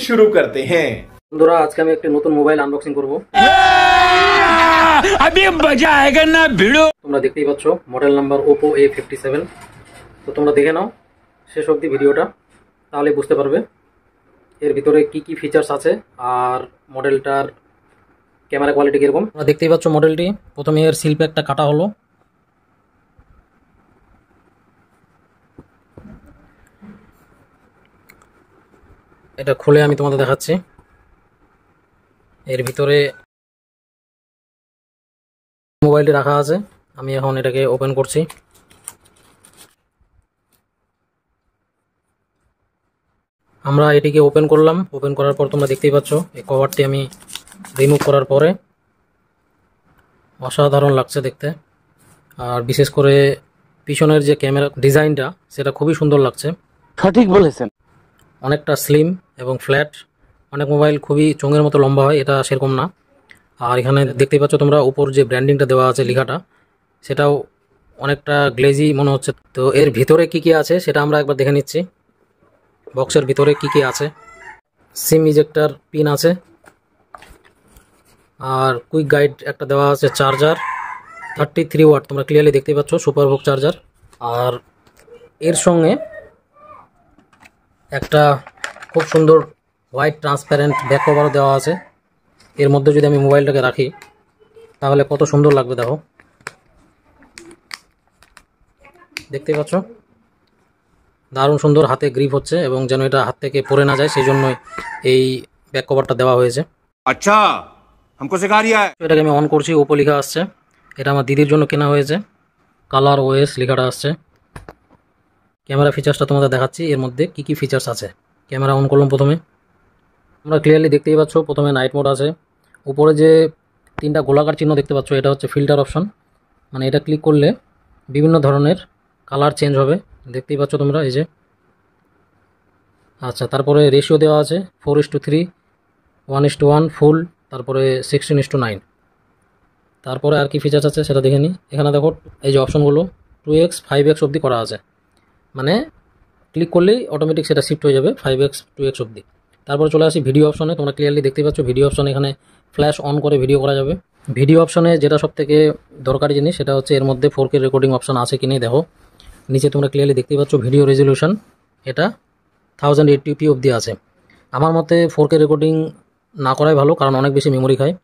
शुरू करते हैं। বন্ধুরা আজকে আমি একটা নতুন মোবাইল আনবক্সিং করব। अभी मजा आएगा ना भिड़ो। তোমরা দেখতেই পাচ্ছ মডেল নাম্বার Oppo A57। তো তোমরা দেখে নাও শেষ অবধি ভিডিওটা, তাহলে বুঝতে পারবে এর ভিতরে কি কি ফিচার্স আছে আর মডেলটার ক্যামেরা কোয়ালিটি কিরকম। তোমরা দেখতেই পাচ্ছ মডেলটি। প্রথমে এর সিল প্যাকটা কাটা হলো। এটা খুলে আমি তোমাদের দেখাচ্ছি। এর ভিতরে মোবাইলটি রাখা আছে। আমি এখন এটাকে ওপেন করছি। আমরা এটিকে ওপেন করলাম। ওপেন করার পর তোমরা দেখতেই পাচ্ছ এই কভারটি আমি রিমুভ করার পরে অসাধারণ লাগছে দেখতে। আর বিশেষ করে পিছনের যে ক্যামেরা ডিজাইনটা সেটা খুবই সুন্দর লাগছে। সঠিক বলেছেন। অনেকটা স্লিম এবং ফ্ল্যাট। অনেক মোবাইল খুবই চোঙের মতো লম্বা হয়, এটা সেরকম না। আর এখানে দেখতেই পাচ্ছ তোমরা উপর যে ব্র্যান্ডিংটা দেওয়া আছে লেখাটা, সেটাও অনেকটা গ্লেজি মনে হচ্ছে। তো এর ভিতরে কি কি আছে সেটা আমরা একবার দেখে নিচ্ছি। বক্সের ভিতরে কি কি আছে। সিম ইজেক্টার পিন আছে, আর কুইক গাইড একটা দেওয়া আছে। চার্জার 33 ওয়াট, তোমরা ক্লিয়ারলি দেখতেই পাচ্ছ, সুপার ভোক চার্জার। আর এর সঙ্গে একটা খুব সুন্দর হোয়াইট ট্রান্সপারেন্ট ব্যাক কভারও দেওয়া আছে। এর মধ্যে যদি আমি মোবাইলটাকে রাখি তাহলে কত সুন্দর লাগবে দেখো। দেখতেই পাচ্ছ দারুণ সুন্দর, হাতে গ্রিপ হচ্ছে এবং যেন এটা হাত থেকে পড়ে না যায় সেই জন্যই এই ব্যাক কভারটা দেওয়া হয়েছে। আচ্ছা हमको सिखा रिया है। এটাকে আমি অন করছি, ওপো লেখা আসছে। এটা আমার দিদির জন্য কেনা হয়েছে। কালার ওএস লেখাটা আসছে। ক্যামেরা ফিচার্সটা তোমাদের দেখাচ্ছি এর মধ্যে কি কি ফিচার্স আছে। ক্যামেরা অন করলাম প্রথমে। তোমরা ক্লিয়ারলি দেখতেই পাচ্ছ প্রথমে নাইট মোড আছে। উপরে যে তিনটা গোলাকার চিহ্ন দেখতে পাচ্ছ এটা হচ্ছে ফিল্টার অপশন, মানে এটা ক্লিক করলে বিভিন্ন ধরনের কালার চেঞ্জ হবে। দেখতেই পাচ্ছ তোমরা এই যে। আচ্ছা, তারপরে রেশিও দেওয়া আছে 4:3, 1:1 ফুল, তারপরে 16:9। তারপরে আর কি ফিচার্স আছে সেটা দেখে নিই। এখানে দেখো এই যে অপশনগুলো 2x 5x অবধি করা আছে, মানে ক্লিক করলেই অটোমেটিক সেটা শিফট হয়ে যাবে 5x 2x অবধি। তারপরে চলে আসি ভিডিও অপশনে। তোমরা ক্লিয়ারলি দেখতে পাচ্ছ ভিডিও অপশন, এখানে ফ্ল্যাশ অন করে ভিডিও করা যাবে। ভিডিও অপশনে যেটা সবথেকে দরকারি জিনিস সেটা হচ্ছে এর মধ্যে 4K রেকর্ডিং অপশন আছে কি নেই দেখো। নিচে তোমরা ক্লিয়ারলি দেখতেই পাচ্ছ ভিডিও রেজলিউশন এটা 1080p অবধি আছে। আমার মতে 4K রেকর্ডিং না করাই ভালো, কারণ অনেক বেশি মেমোরি খায়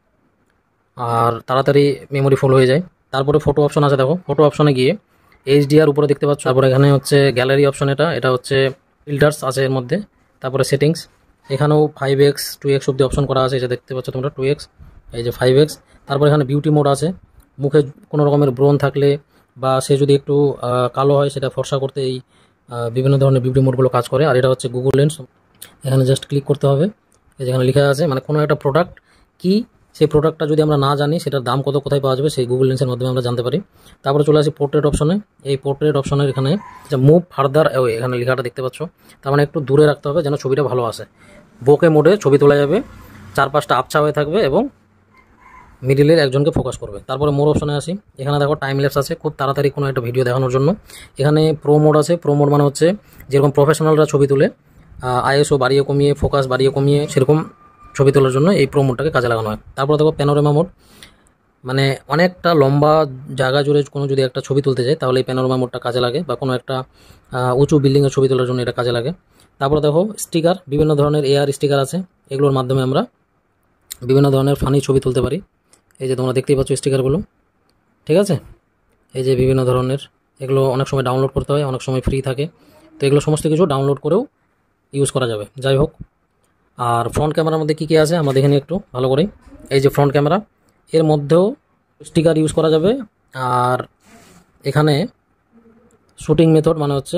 আর তাড়াতাড়ি মেমোরি ফুল হয়ে যায়। তারপরে ফটো অপশন আছে দেখো। ফটো অপশনে গিয়ে HDR উপরে দেখতে পাচ্ছ। তারপরে এখানে হচ্ছে গ্যালারি অপশন, এটা হচ্ছে ফিল্টার্স আছে এর মধ্যে। তারপরে সেটিংস, এখানেও 5x 2x অবধি অপশন করা আছে। এটা দেখতে পাচ্ছ তোমরা 2x, এই যে 5x। তারপর এখানে বিউটি মোড আছে। মুখে কোনো রকমের ব্রণ থাকলে বা সে যদি একটু কালো হয় সেটা ফর্সা করতে এই বিভিন্ন ধরনের বিউটি মোডগুলো কাজ করে। আর এটা হচ্ছে গুগল লেন্স। এখানে জাস্ট ক্লিক করতে হবে। এই যেখানে লেখা আছে মানে কোনো একটা প্রোডাক্ট কি, সেই প্রোডাক্টটা যদি আমরা না জানি সেটার দাম কত, কোথায় পাওয়া যাবে, সেই গুগল লেন্সের মাধ্যমে আমরা জানতে পারি। তারপরে চলে আসি পোর্ট্রেট অপশনে। এই পোর্ট্রেট অপশনের এখানে যে মুভ ফার্দার এখানে লেখাটা দেখতে পাচ্ছ, তার মানে একটু দূরে রাখতে হবে যেন ছবিটা ভালো আসে। বোকে মোডে ছবি তোলা যাবে, চারপাশটা আবছা হয়ে থাকবে এবং মিডিলের একজনকে ফোকাস করবে। তারপরে মোর অপশনে আসি। এখানে দেখো টাইম ল্যাপস আছে, খুব তাড়াতাড়ি কোনো একটা ভিডিও দেখানোর জন্য। এখানে প্রো মোড আছে। প্রো মোড মানে হচ্ছে যেরকম প্রফেশনালরা ছবি তুলে ISO বাড়িয়ে কমিয়ে, ফোকাস বাড়িয়ে কমিয়ে, সেরকম ছবি তোলার জন্য এই প্রো মোডটাকে কাজে লাগানো হয়। তারপরে দেখো প্যানোরামা মোড, মানে অনেকটা লম্বা জায়গা জুড়ে কোনো যদি একটা ছবি তুলতে যায় তাহলে এই প্যানোরামা মোডটা কাজে লাগে, বা কোনো একটা উঁচু বিল্ডিংয়ের ছবি তোলার জন্য এটা কাজে লাগে। তারপরে দেখো স্টিকার, বিভিন্ন ধরনের AR স্টিকার আছে। এগুলোর মাধ্যমে আমরা বিভিন্ন ধরনের ফানি ছবি তুলতে পারি। এই যে তোমরা দেখতেই পাচ্ছ স্টিকারগুলো, ঠিক আছে। এই যে বিভিন্ন ধরনের, এগুলো অনেক সময় ডাউনলোড করতে হয়, অনেক সময় ফ্রি থাকে। তো এগুলো সমস্ত কিছু ডাউনলোড করেও ইউজ করা যাবে। যাই হোক, আর ফ্রন্ট ক্যামেরার মধ্যে কী কী আছে আমরা দেখে নিই একটু ভালো করে। এই যে ফ্রন্ট ক্যামেরা, এর মধ্যেও স্টিকার ইউজ করা যাবে। আর এখানে শুটিং মেথড মানে হচ্ছে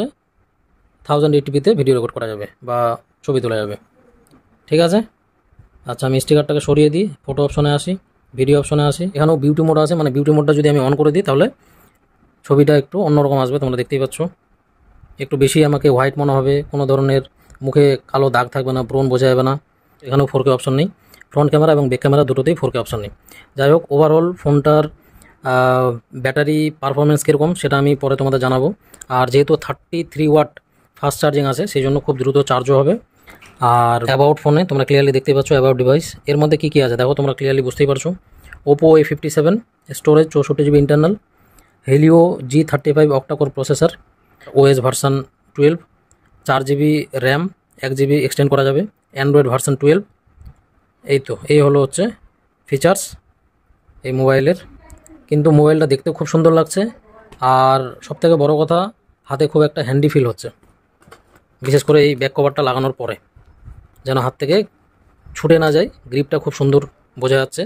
1080p ভিডিও রেকর্ড করা যাবে বা ছবি তোলা যাবে, ঠিক আছে। আচ্ছা, আমি স্টিকারটাকে সরিয়ে দিই, ফটো অপশনে আসি, ভিডিও অপশনে আসি। এখানেও বিউটি মোড আছে, মানে বিউটি মোডটা যদি আমি অন করে দিই তাহলে ছবিটা একটু অন্যরকম আসবে। তোমরা দেখতেই পাচ্ছ একটু বেশি আমাকে হোয়াইট মনে হবে, কোনো ধরনের মুখে কালো দাগ থাকবে না, ব্রণ বোঝা যাবে না। এখানেও 4K অপশন নেই। ফ্রন্ট ক্যামেরা এবং ব্যাক ক্যামেরা দুটোতেই 4K অপশন নেই। যাই হোক, ওভারঅল ফোনটার ব্যাটারি পারফরমেন্স কীরকম সেটা আমি পরে তোমাদের জানাবো। আর যেহেতু 33 ওয়াট ফাস্ট চার্জিং আছে সেই জন্য খুব দ্রুত চার্জও হবে। আর অ্যাবাউট ফোনে তোমরা ক্লিয়ারলি দেখতে পাচ্ছ অ্যাবাউট ডিভাইস এর মধ্যে কী কী আছে দেখো, তোমরা ক্লিয়ারলি বুঝতেই পারছো। Oppo A57, storage 64 GB internal, Helio G35 octa core processor, OS version 12, 4 GB RAM, 1 GB extend করা যাবে, অ্যান্ড্রয়েড ভার্সান 12। এই হলো হচ্ছে ফিচার্স এই মোবাইলের। কিন্তু মোবাইলটা দেখতে খুব সুন্দর লাগছে, আর সবথেকে বড় কথা হাতে খুব একটা হ্যান্ডি ফিল হচ্ছে, বিশেষ করে এই ব্যাক কভারটা লাগানোর পরে যেন হাত থেকে ছুটে না যায়, গ্রিপটা খুব সুন্দর বোঝা যাচ্ছে।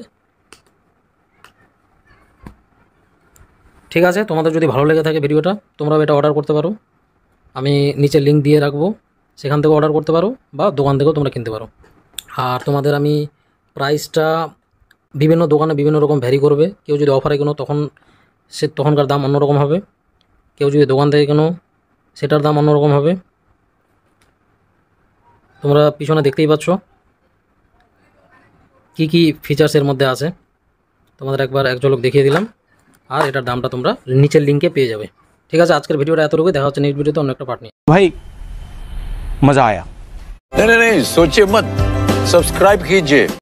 ঠিক আছে, তোমাদের যদি ভালো লেগে থাকে ভিডিওটা, তোমরাও এটা অর্ডার করতে পারো। আমি নিচে লিঙ্ক দিয়ে রাখবো, সেখান থেকে অর্ডার করতে পারো বা দোকান থেকেও তোমরা কিনতে পারো। আর তোমাদের আমি প্রাইসটা বিভিন্ন দোকানে বিভিন্ন রকম ভ্যারি করবে। কেউ যদি অফারে কেনো তখনকার দাম অন্যরকম হবে, কেউ যদি দোকান থেকে কেনো সেটার দাম অন্যরকম হবে। তোমরা পিছনে দেখতেই পাচ্ছ কি কি ফিচার্স এর মধ্যে আছে, তোমাদের একবার এক ঝলক দেখিয়ে দিলাম। আর এটার দামটা তোমরা নিচের লিঙ্কে পেয়ে যাবে। ঠিক আছে, আজকের ভিডিওটা এতটুকুই, দেখা হচ্ছে নেক্সট ভিডিওতে অন্য একটা পার্ট নিয়ে। भाई मजा आया। नहीं नहीं नहीं, सोचिए मत, सब्सक्राइब कीजिए।